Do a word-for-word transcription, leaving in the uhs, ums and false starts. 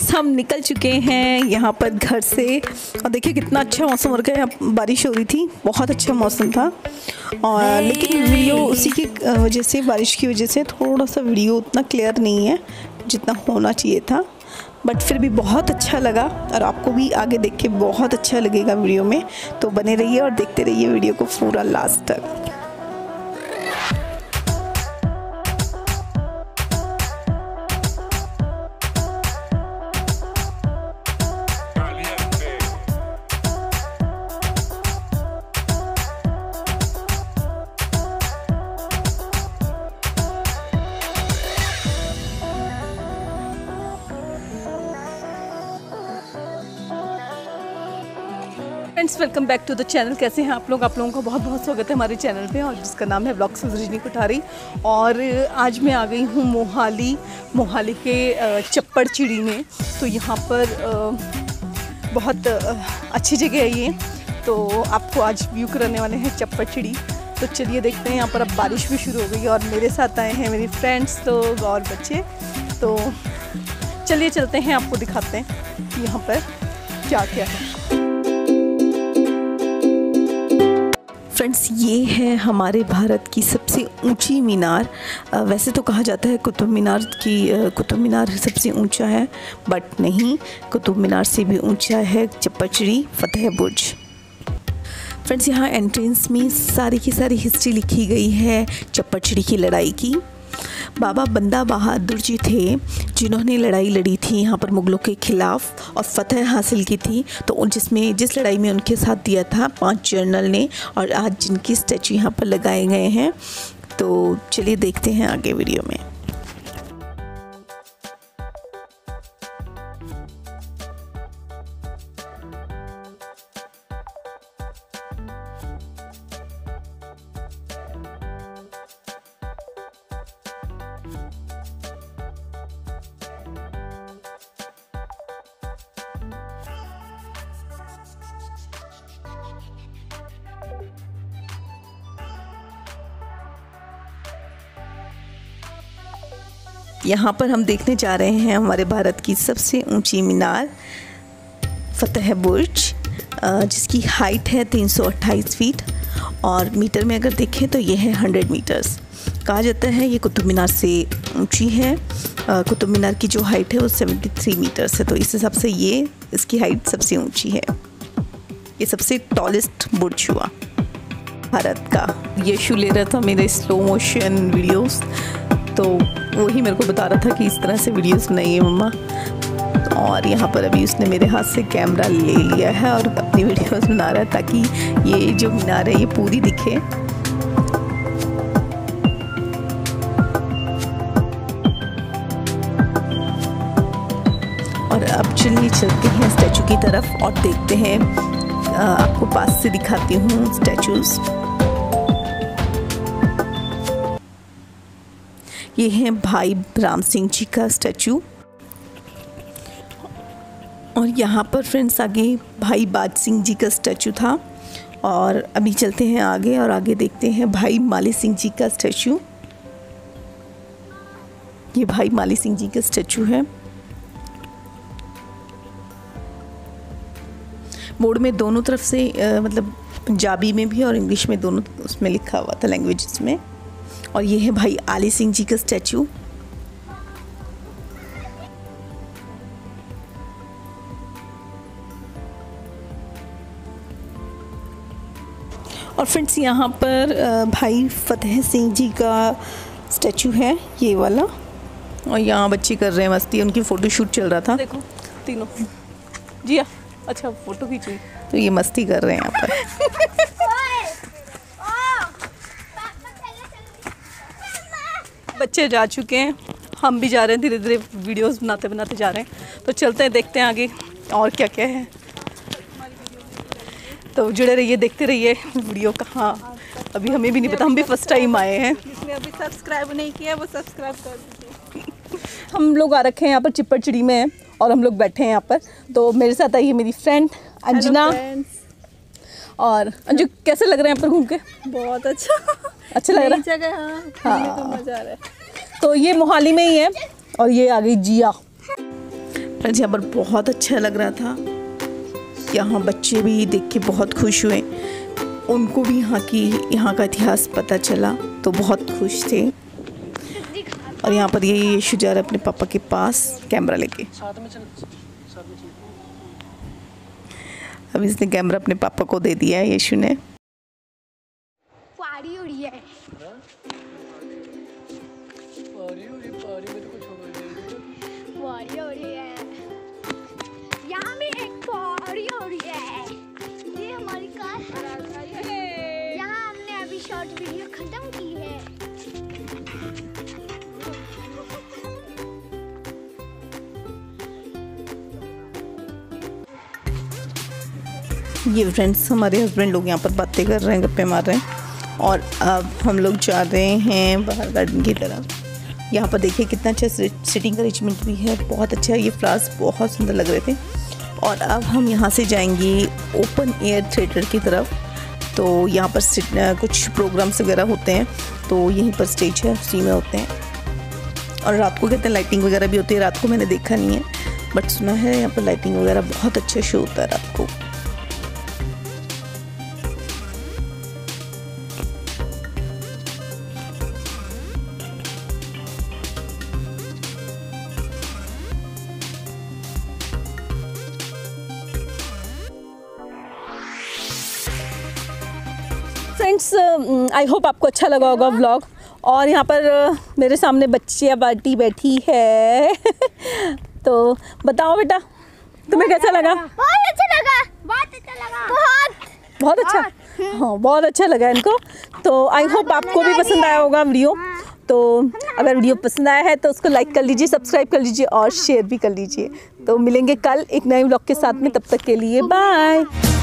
Friends हम निकल चुके हैं यहाँ पर घर से और देखिए कितना अच्छा मौसम हो रखा है। यहाँ बारिश हो रही थी, बहुत अच्छा मौसम था और लेकिन वीडियो उसी की वजह से, बारिश की वजह से थोड़ा सा वीडियो उतना क्लियर नहीं है जितना होना चाहिए था, बट फिर भी बहुत अच्छा लगा और आपको भी आगे देख के बहुत अच्छा लगेगा वीडियो में। तो बने रहिए और देखते रहिए वीडियो को पूरा लास्ट तक। Friends welcome back to the channel. कैसे हैं आप लोग? आप लोगों का बहुत बहुत स्वागत है हमारे चैनल पे और जिसका नाम है व्लॉग्स विद रजनी कोठारी। और आज मैं आ गई हूँ मोहाली मोहाली के चप्पड़ चिड़ी में। तो यहाँ पर बहुत अच्छी जगह है ये, तो आपको आज व्यू कराने वाले हैं चप्पड़ चिड़ी। तो चलिए देखते हैं। यहाँ पर अब बारिश भी शुरू हो गई और मेरे साथ आए हैं मेरी फ्रेंड्स लोग और बच्चे। तो चलिए चलते हैं, आपको दिखाते हैं कि यहाँ पर क्या क्या है। फ्रेंड्स ये है हमारे भारत की सबसे ऊंची मीनार। वैसे तो कहा जाता है कुतुब मीनार की कुतुब मीनार सबसे ऊंचा है, बट नहीं, कुतुब मीनार से भी ऊंचा है चप्पड़ चिड़ी फतेह बुर्ज। फ्रेंड्स यहाँ एंट्रेंस में सारी की सारी हिस्ट्री लिखी गई है चप्पड़ चिड़ी की लड़ाई की। बाबा बंदा बहादुर जी थे जिन्होंने लड़ाई लड़ी थी यहाँ पर मुग़लों के ख़िलाफ़ और फतह हासिल की थी। तो जिसमें जिस लड़ाई में उनके साथ दिया था पांच जनरल ने, और आज जिनकी स्टैचू यहाँ पर लगाए गए हैं। तो चलिए देखते हैं आगे वीडियो में। यहाँ पर हम देखने जा रहे हैं हमारे भारत की सबसे ऊंची मीनार फतेह बुर्ज, जिसकी हाइट है तीन सौ अट्ठाईस फीट और मीटर में अगर देखें तो ये है हंड्रेड मीटर्स। कहा जाता है ये कुतुब मीनार से ऊंची है। कुतुब मीनार की जो हाइट है वो तिहत्तर मीटर्स है, तो इस हिसाब से ये इसकी हाइट सबसे ऊंची है। ये सबसे टॉलेस्ट बुर्ज हुआ भारत का। यशु ले रहा था मेरे स्लो मोशन वीडियोस, तो वही मेरे को बता रहा था कि इस तरह से वीडियोस बनाइए मम्मा। और यहाँ पर अभी उसने मेरे हाथ से कैमरा ले लिया है और अपनी वीडियोस बना रहा है ताकि ये जो मीनार है ये पूरी दिखे। और अब चलिए चलते हैं स्टैचू की तरफ और देखते हैं, आपको पास से दिखाती हूँ स्टैचूज़। ये है भाई राम सिंह जी का स्टैचू और यहाँ पर फ्रेंड्स आगे भाई बाज सिंह जी का स्टैचू था। और अभी चलते हैं आगे और आगे देखते हैं भाई माली सिंह जी का स्टैचू। ये भाई माली सिंह जी का स्टैचू है। बोर्ड में दोनों तरफ से आ, मतलब पंजाबी में भी और इंग्लिश में दोनों उसमें लिखा हुआ था लैंग्वेजेस में। और ये है भाई आली सिंह जी का स्टैचू। और फ्रेंड्स यहाँ पर भाई फतेह सिंह जी का स्टैचू है, ये वाला। और यहाँ बच्चे कर रहे हैं मस्ती, उनकी फ़ोटो शूट चल रहा था। देखो तीनों जी हाँ, अच्छा फ़ोटो खींची, तो ये मस्ती कर रहे हैं यहाँ पर। बच्चे जा चुके हैं, हम भी जा रहे हैं, धीरे धीरे वीडियोस बनाते बनाते जा रहे हैं। तो चलते हैं, देखते हैं आगे और क्या क्या है। तो जुड़े रहिए, देखते रहिए वीडियो का। हाँ अभी हमें भी नहीं पता, हम भी फर्स्ट टाइम आए हैं। जिसने अभी सब्सक्राइब नहीं किया वो सब्सक्राइब कर दीजिए। हम लोग आ रखे हैं यहाँ पर चप्पड़ चिड़ी में और हम लोग बैठे हैं यहाँ पर। तो मेरे साथ आई है मेरी फ्रेंड अंजना। और अंजू कैसे लग रहा है यहाँ पर घूम के? बहुत अच्छा अच्छा लग रहा है जगह। हाँ, हाँ। तो मजा आ रहा है। तो ये मोहाली में ही है और ये आ गई जिया। फ्रेंड्स यहाँ पर बहुत अच्छा लग रहा था। यहाँ बच्चे भी देख के बहुत खुश हुए, उनको भी यहाँ की यहाँ का इतिहास पता चला तो बहुत खुश थे। और यहाँ पर ये यीशु जा रहा है अपने पापा के पास कैमरा लेके। अब इसने कैमरा अपने पापा को दे दिया है यीशु ने। पारी उड़ी है। पारी उड़ी है। यहाँ भी एक पारी उड़ी है। ये हमारी कार है। यहाँ हमने अभी शॉर्ट वीडियो खत्म की है। ये फ्रेंड्स हमारे हस्बैंड लोग यहाँ पर बातें कर रहे हैं, गप्पे मार रहे हैं। और अब हम लोग जा रहे हैं बाहर गार्डन की तरफ। यहाँ पर देखिए कितना अच्छा सिटिंग अरेंजमेंट भी है, बहुत अच्छा। ये फ्लावर्स बहुत सुंदर लग रहे थे। और अब हम यहाँ से जाएंगे ओपन एयर थिएटर की तरफ। तो यहाँ पर कुछ प्रोग्राम्स वगैरह होते हैं, तो यहीं पर स्टेज है, उसी में होते हैं। और रात को कहते हैं लाइटिंग वगैरह भी होती है। रात को मैंने देखा नहीं है, बट सुना है यहाँ पर लाइटिंग वगैरह बहुत अच्छा शो होता है रात को। फ्रेंड्स आई होप आपको अच्छा लगा होगा व्लॉग। और यहाँ पर uh, मेरे सामने बच्चियाँ बाटी बैठी है तो बताओ बेटा तुम्हें कैसा लगा? बहुत अच्छा लगा। बहुत अच्छा लगा। बहुत बहुत अच्छा। हाँ बहुत अच्छा लगा इनको। तो आई होप आपको भी पसंद आया होगा वीडियो। तो अगर वीडियो पसंद आया है तो उसको लाइक कर लीजिए, सब्सक्राइब कर लीजिए और शेयर भी कर लीजिए। तो मिलेंगे कल एक नए व्लॉग के साथ में, तब तक के लिए बाय।